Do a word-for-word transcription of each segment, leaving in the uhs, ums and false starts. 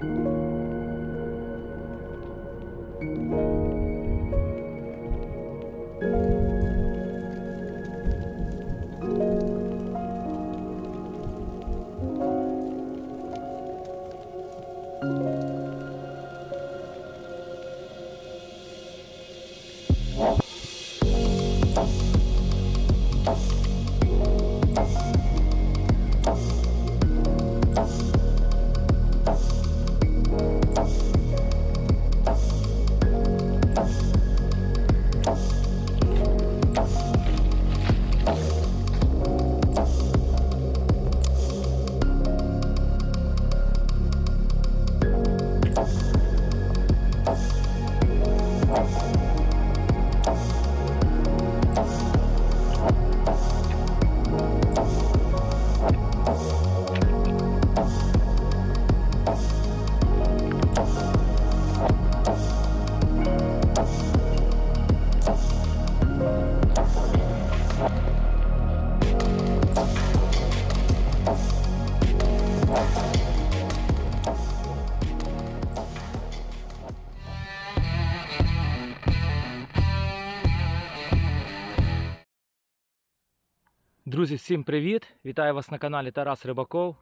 Друзі, всім привіт! Вітаю вас на каналі Тарас Рибаков.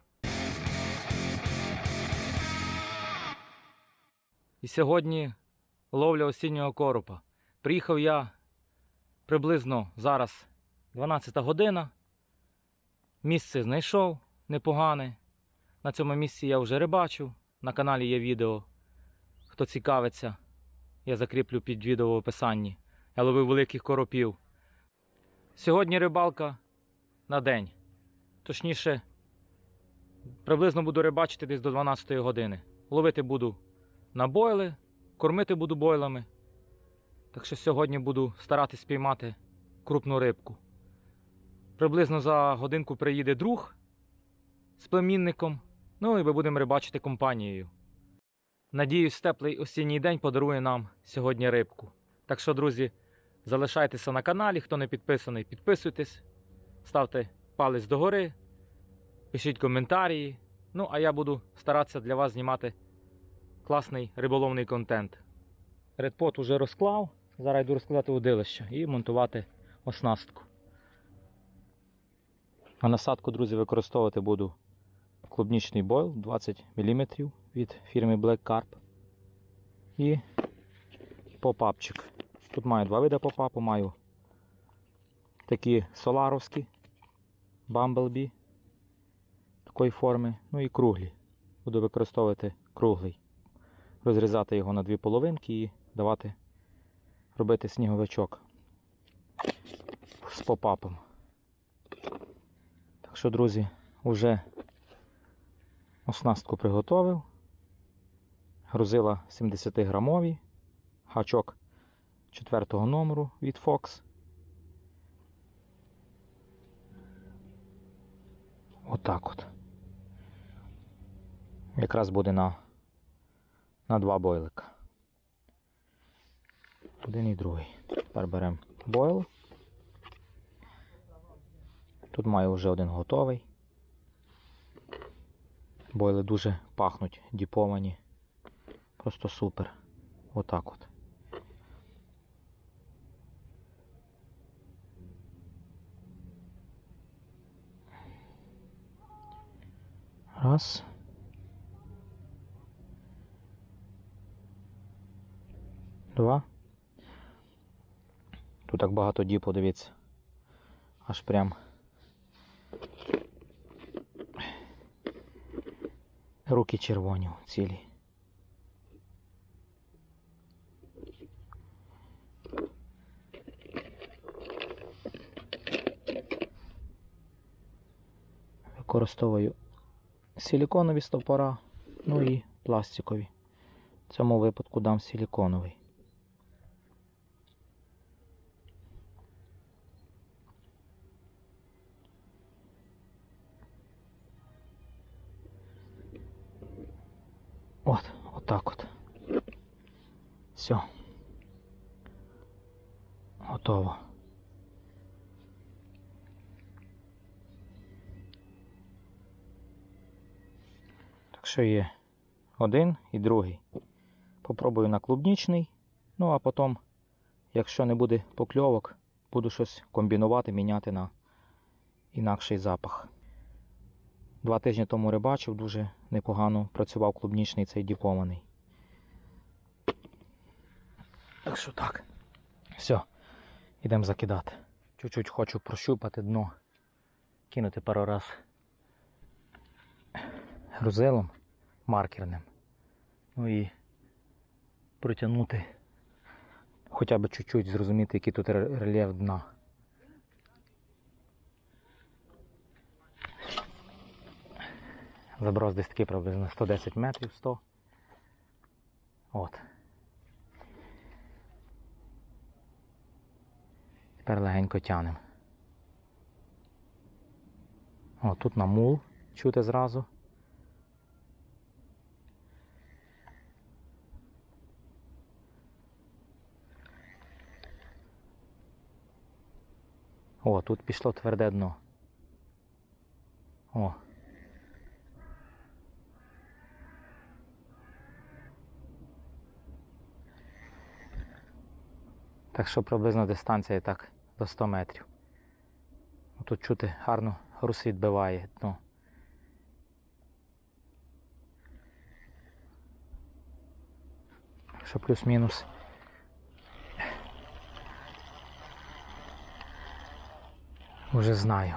І сьогодні ловля осіннього коропа. Приїхав я приблизно зараз дванадцята година. Місце знайшов непогане. На цьому місці я вже рибачив. На каналі є відео. Хто цікавиться, я закріплю під відео в описанні. Я ловив великих коропів. Сьогодні рибалка на день. Точніше, приблизно буду рибачити десь до дванадцятої години. Ловити буду на бойли, кормити буду бойлами. Так що сьогодні буду старатись спіймати крупну рибку. Приблизно за годинку приїде друг з племінником. Ну і ми будемо рибачити компанією. Надіюсь, теплий осінній день подарує нам сьогодні рибку. Так що, друзі, залишайтеся на каналі. Хто не підписаний, підписуйтесь. Ставте палець догори, пишіть коментарі. Ну, а я буду старатися для вас знімати класний риболовний контент. Редпот уже розклав. Зараз йду розкладати удилище і монтувати оснастку. На насадку, друзі, використовувати буду клубнічний бойл двадцять міліметрів від фірми Black Carp. І попапчик. Тут маю два види попапу. Маю такі соларовські, Bumblebee такої форми, ну і круглі. Буду використовувати круглий. Розрізати його на дві половинки і давати робити сніговичок з попапом. Так що, друзі, вже оснастку приготовив. Грузила сімдесятиграмові, гачок четвертого номеру від Fox. Отак от. Якраз буде на, на два бойлика. Один і другий. Тепер беремо бойл. Тут маю вже один готовий. Бойли дуже пахнуть, діповані. Просто супер. Отак от. Раз. Два. Тут так багато діпу, дивіться. Аж прям руки червоні цілі. Використовую силіконові стопора, ну і пластикові. В цьому випадку дам силіконовий. От, отак от. Все. Готово. Так що є один і другий. Попробую на клубнічний, ну а потім, якщо не буде покльовок, буду щось комбінувати, міняти на інакший запах. Два тижні тому рибачив, дуже непогано працював клубнічний цей діпований. Так що так. Все, йдемо закидати. Чуть-чуть хочу прощупати дно, кинути пару раз грузилом маркерним. Ну і протягнути, хоча б чуть-чуть зрозуміти, який тут рельєф дна. Заброс десь таки приблизно сто десять метрів, сто. От. Тепер легенько тянемо. О, тут на мул чути зразу. О, тут пішло тверде дно. О. Так що приблизно дистанція так до ста метрів. Тут чути гарно груз відбиває дно. Що плюс-мінус. Уже знаю.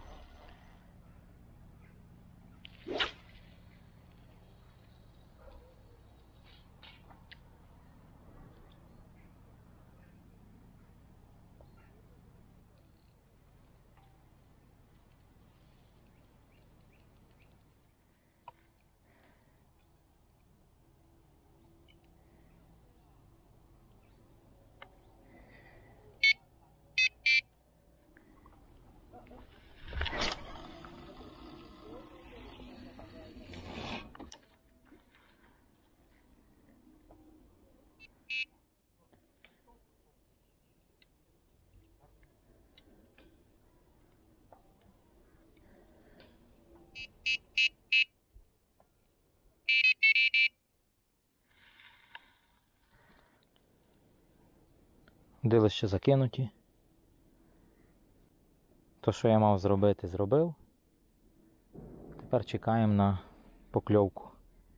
Дилище закинуті. То, що я мав зробити, зробив. Тепер чекаємо на покльовку.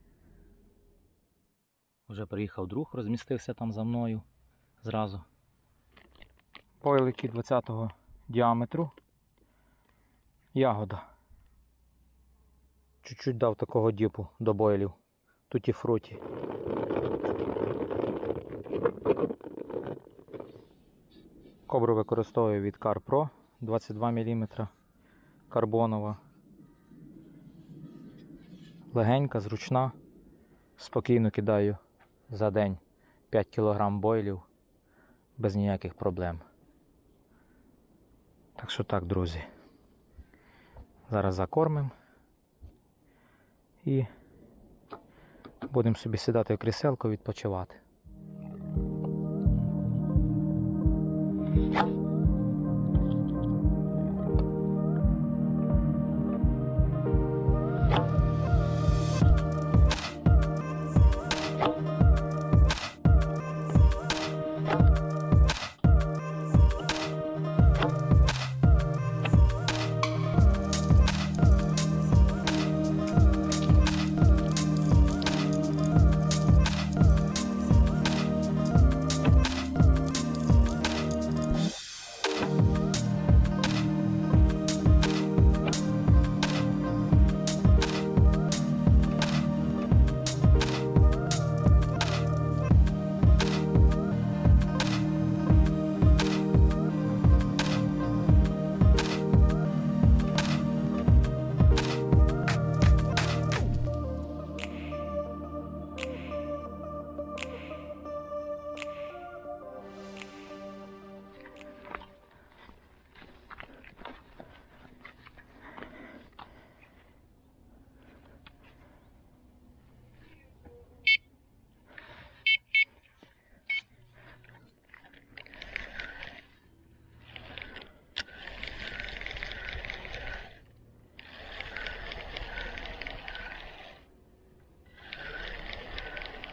Вже приїхав друг, розмістився там за мною зразу. Бойлики двадцятого діаметру. Ягода. Чуть-чуть дав такого діпу до бойлів. Туті-фруті. Кобру використовую від CarPro, двадцять два міліметри, карбонова. Легенька, зручна. Спокійно кидаю за день п'ять кілограм бойлів без ніяких проблем. Так що так, друзі. Зараз закормимо і будемо собі сідати в кріселко, відпочивати.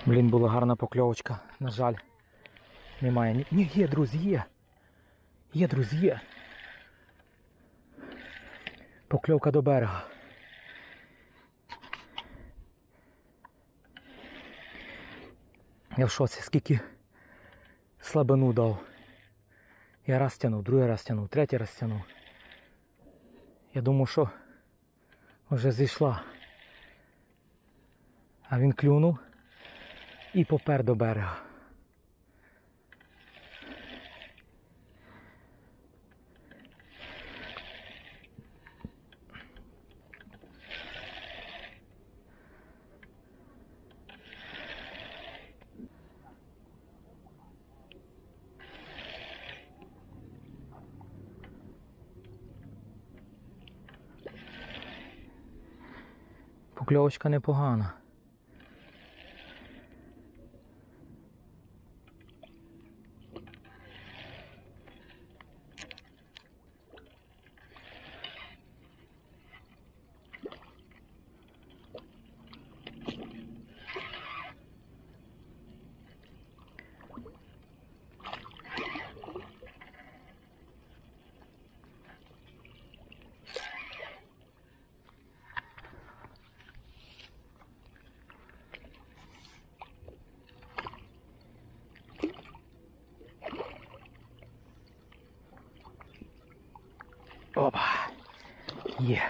Блін, була гарна покльовочка. На жаль, немає. Ні, ні, є, друзі, є. Є, друзі, є. Покльовка до берега. Я в шоці, скільки слабину дав. Я раз тянув, другий раз тянув, третій раз тянув. Я думав, що вже зійшла. А він клюнув і попер до берега. Покльовочка непогана. Опа! Є.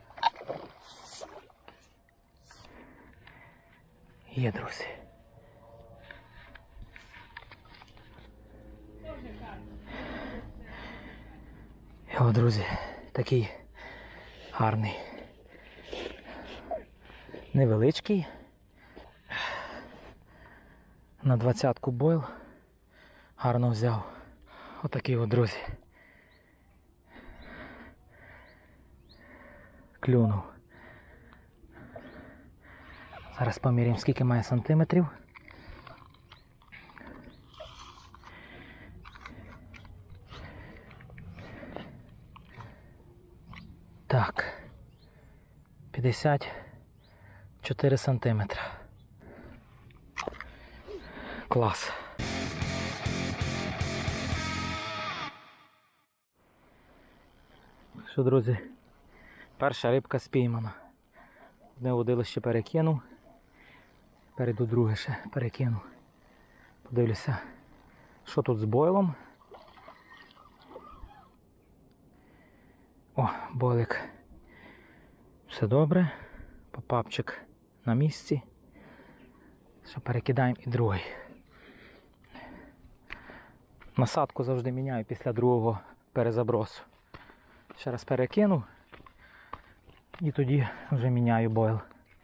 Є, друзі. І о, друзі, такий гарний. Невеличкий. На двадцятку бойл. Гарно взяв. Отакий от, друзі. Клюнув. Зараз поміряємо, скільки має сантиметрів. Так. п'ятдесят чотири сантиметри. Клас. Що, друзі? Перша рибка спіймана. Одне водилище перекинув. Перейду друге ще перекину. Подивлюся, що тут з бойлом. О, бойлик. Все добре. Попапчик на місці. Що, перекидаємо і другий. Насадку завжди міняю після другого перезабросу. Ще раз перекину. І тоді вже міняю бойл.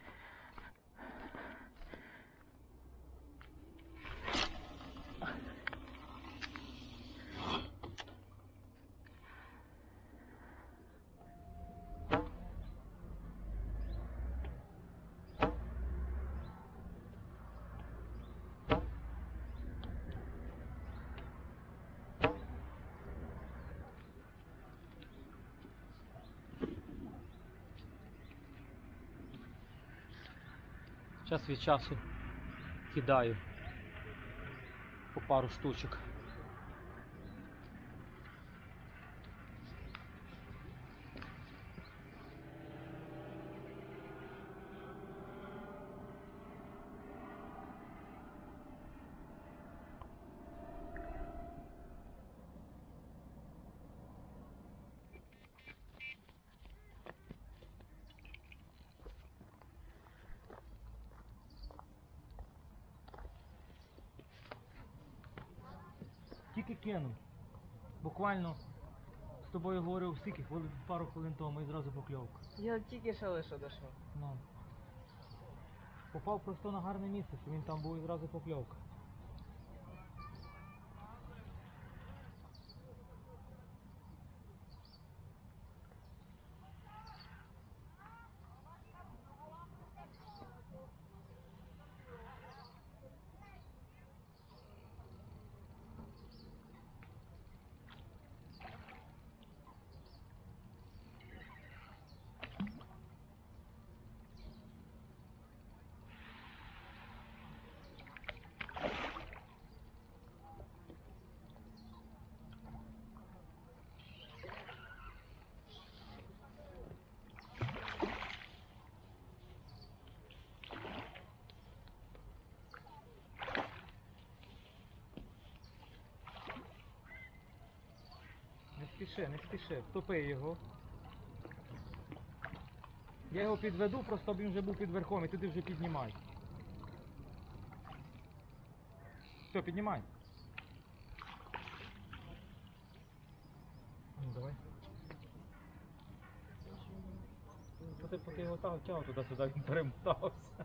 Час від часу кидаю по пару штучок. Тільки кинув. Буквально з тобою говорив скільки, пару хвилин тому і зразу покльовка. Я тільки ще лише дійшов. Ну. Попав просто на гарне місце, що він там був і зразу покльовка. спіши, не спіши, втопи його. Я його підведу, просто він вже був під верхом і туди вже піднімай. Все, піднімай. Ну, давай. Поки, поки його тягав, тягав туди-сюди, він перемотався.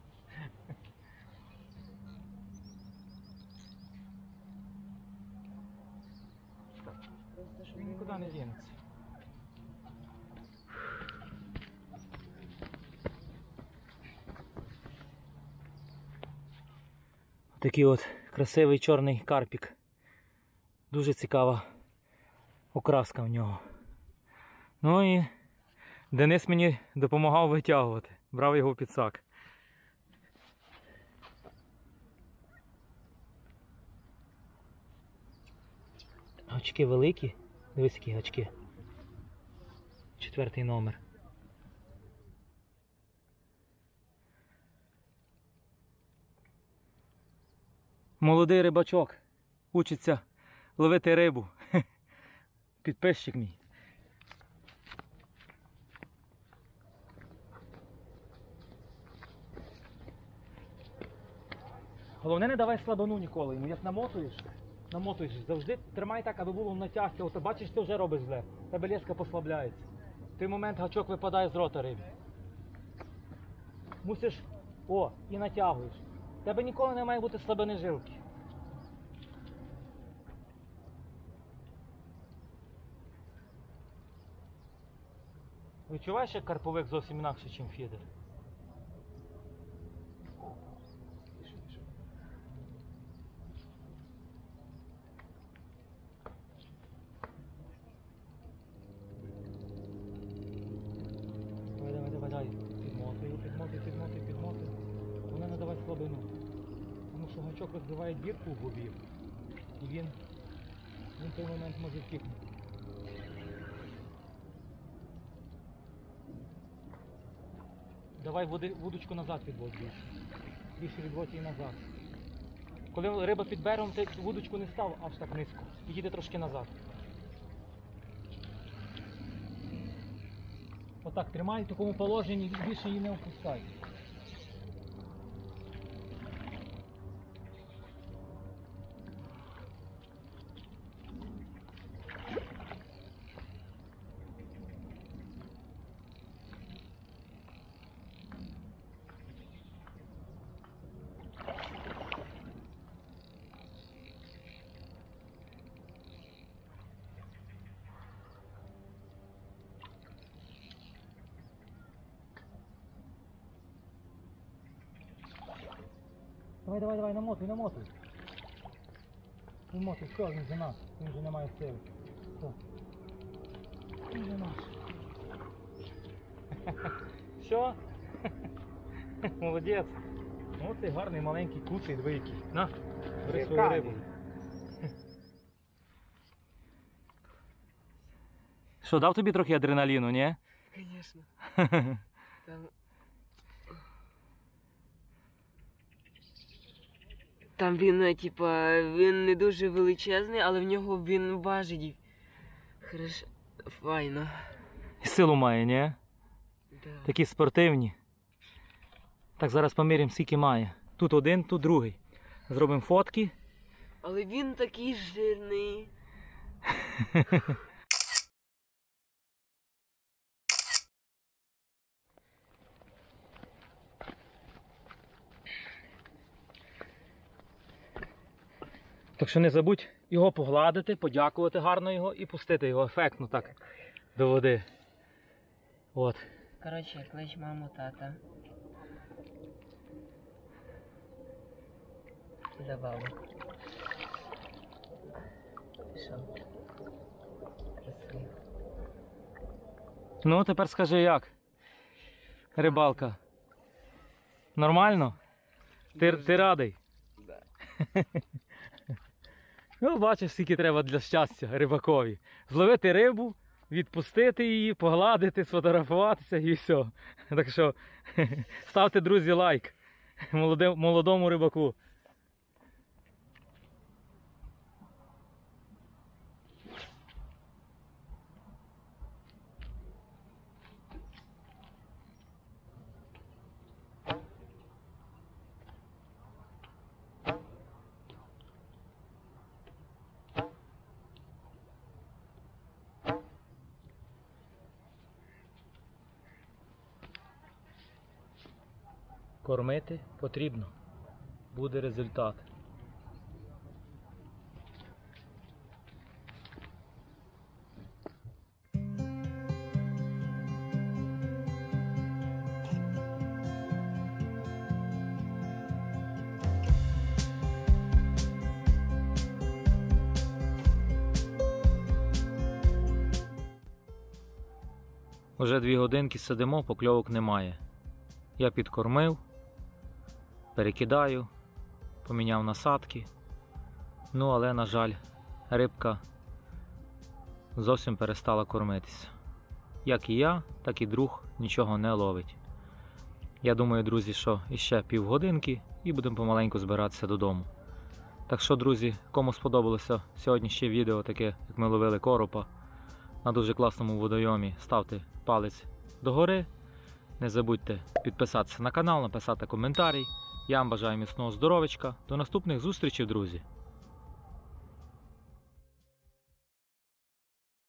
Він нікуди не дінеться. Такий от красивий чорний карпік. Дуже цікава окраска в нього. Ну і Денис мені допомагав витягувати. Брав його в підсак. Гачки великі. Дивись, які гачки. Четвертий номер. Молодий рибачок. Учиться ловити рибу. Підписчик мій. Головне, не давай слабину ніколи. Ну, як намотуєш, намотуєш, завжди тримай так, аби було на тяжці. От бачиш, ти вже робиш зле. Тебе леска послабляється. В той момент гачок випадає з рота рибі. Мусиш, о, і натягуєш. В тебе ніколи не має бути слабини жилки. Відчуваєш, як карповик зовсім інакше, ніж фідер? Давай, давай, давай, давай. Підмотуй, підмотуй, підмотуй, підмотуй. Головне, не давай слабину. Тому що гачок розбиває дірку в губі. І він, він в той момент може втікнути. Давай води, вудочку назад відводь більше. Більше відводь її назад. Коли риба під берегом, ти вудочку не став аж так низько. Підійди трошки назад. Отак тримай, в такому положенні більше її не опускай. Давай, давай, давай, намотуй, намотуй. Намотуй, все, він же наш, він же не має сили. Все. Він же наш. Все? Молодець. Ось цей гарний маленький куций двійкий. На, бери свою рибу. Що, дав тобі трохи адреналіну, ні? Звісно. Там... Там він, типа, він не дуже величезний, але в нього він важить. Хорошо, файно. І силу має, ні? Да. Такі спортивні. Так, зараз поміряємо, скільки має. Тут один, тут другий. Зробимо фотки. Але він такий жирний. Так що не забудь його погладити, подякувати гарно його і пустити його ефектно так до води. От. Коротше, клич маму, тата. За бабу. Пішов. Красиво. Ну, тепер скажи як? Рибалка. Нормально? Ти, ти радий? Да. Ну, бачиш, скільки треба для щастя рибакові. Зловити рибу, відпустити її, погладити, сфотографуватися і все. Так що ставте, друзі, лайк молодому рибаку. Кормити потрібно. Буде результат. Уже дві годинки сидимо, покльовок немає. Я підкормив, перекидаю, поміняв насадки. Ну, але, на жаль, рибка зовсім перестала кормитися. Як і я, так і друг нічого не ловить. Я думаю, друзі, що іще півгодинки і будемо помаленьку збиратися додому. Так що, друзі, кому сподобалося сьогоднішнє відео, таке, як ми ловили коропа на дуже класному водойомі, ставте палець догори. Не забудьте підписатися на канал, написати коментарі. Я вам бажаю міцного здоров'ячка. До наступних зустрічей, друзі!